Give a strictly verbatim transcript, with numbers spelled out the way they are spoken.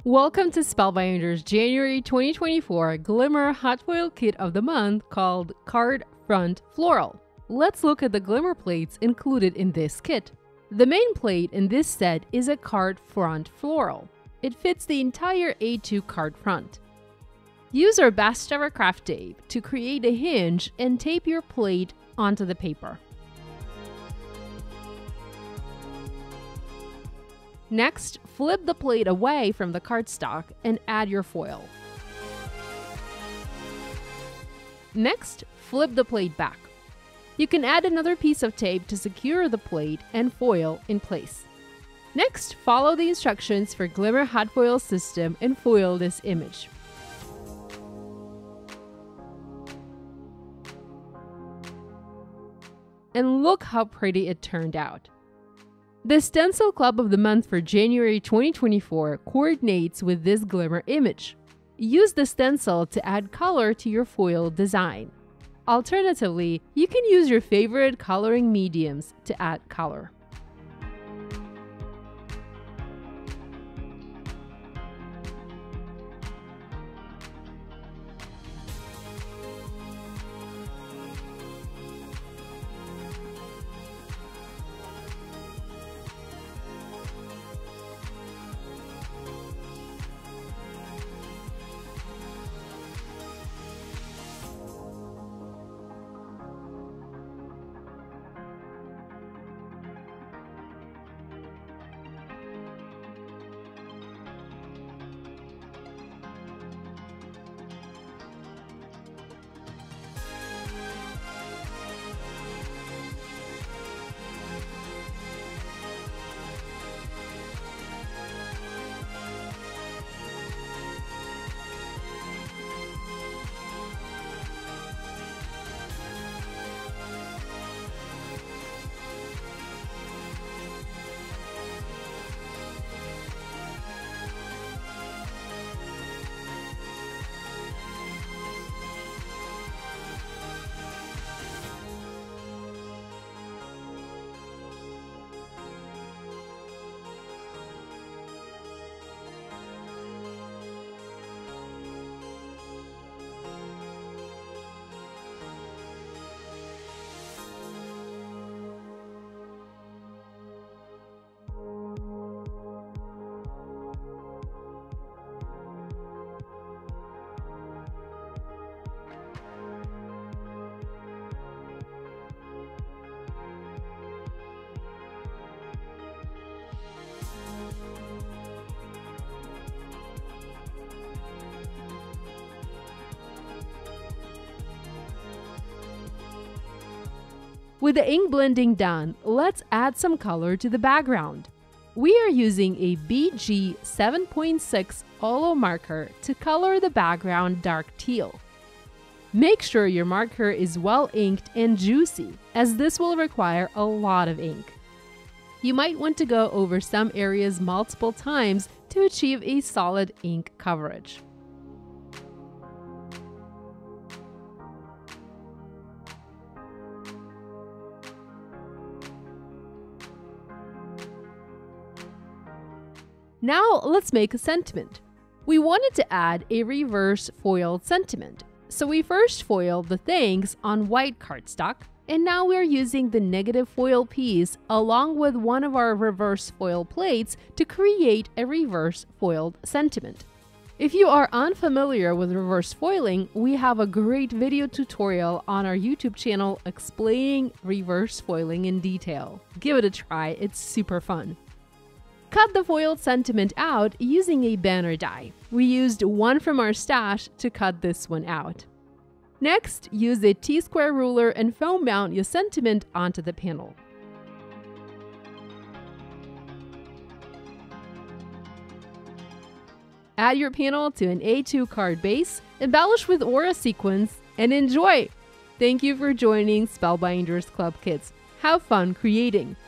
Welcome to Spellbinders January twenty twenty-four Glimmer Hot Foil Kit of the Month called Card Front Floral. Let's look at the glimmer plates included in this kit. The main plate in this set is a card front floral. It fits the entire A two card front. Use our best ever craft tape to create a hinge and tape your plate onto the paper. Next, flip the plate away from the cardstock and add your foil. Next, flip the plate back. You can add another piece of tape to secure the plate and foil in place. Next, follow the instructions for Glimmer Hot Foil System and foil this image. And look how pretty it turned out. The Stencil Club of the Month for January twenty twenty-four coordinates with this glimmer image. Use the stencil to add color to your foil design. Alternatively, you can use your favorite coloring mediums to add color. With the ink blending done, let's add some color to the background. We are using a B G seven point six Olo marker to color the background dark teal. Make sure your marker is well inked and juicy, as this will require a lot of ink. You might want to go over some areas multiple times to achieve a solid ink coverage. Now let's make a sentiment. We wanted to add a reverse foiled sentiment, so we first foiled the thanks on white cardstock, and now we're using the negative foil piece along with one of our reverse foil plates to create a reverse foiled sentiment. If you are unfamiliar with reverse foiling, we have a great video tutorial on our YouTube channel explaining reverse foiling in detail. Give it a try, it's super fun. Cut the foiled sentiment out using a banner die. We used one from our stash to cut this one out. Next, use a T-square ruler and foam mount your sentiment onto the panel. Add your panel to an A two card base, embellish with aura sequins, and enjoy! Thank you for joining Spellbinders Club Kids. Have fun creating!